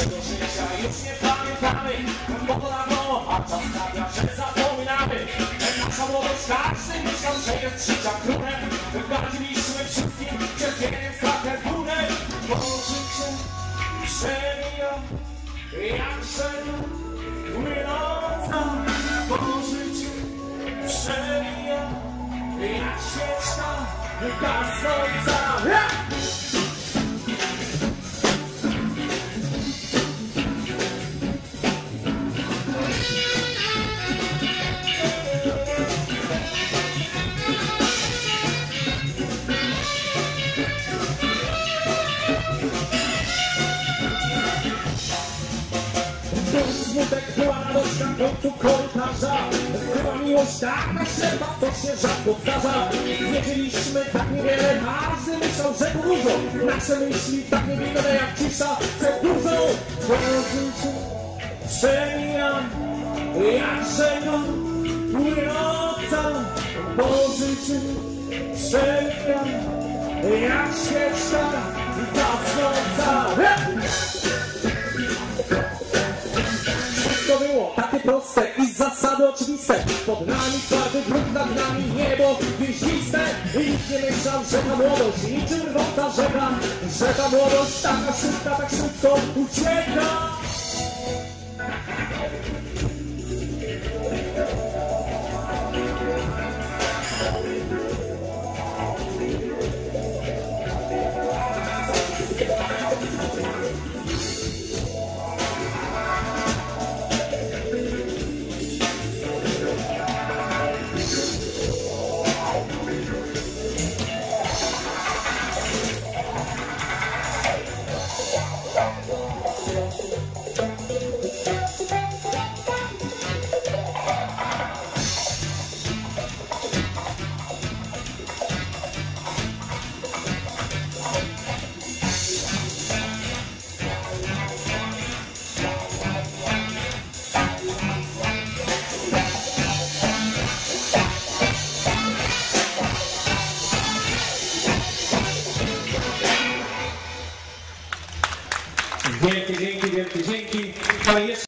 naszego życia już nie pamiętamy, bo to dawno, a czas sprawia, że zapominamy. Nasza młodość, każdy myślał, że jest życia królem. Gardziliśmy wszystkim cierpieniem, strachem, bólem. Bo życie przemija, jak żena płynąca. Bo życie przemija, jak świeczka gasnąca. Smutek była radość na końcu korytarza. Była miłość taka szczerba, co się rzadko zdarza. Wiedzieliśmy tak niewiele, każdy myślał, że to dużo. Nasze myśli tak niewinne jak cisza, co dużo. Bo życie przemijam, jak rzeka płynąca. Bo życie przemijam, jak świeczka gasnąca. Takie proste i zasady oczywiste. Pod nami twardy brud, nad nami niebo gwieździste. I nikt nie myślał, że ta młodość niczym rwąca rzeka, że ta młodość taka szybka, tak szybko ucieka. Wielkie dzięki, wielkie dzięki.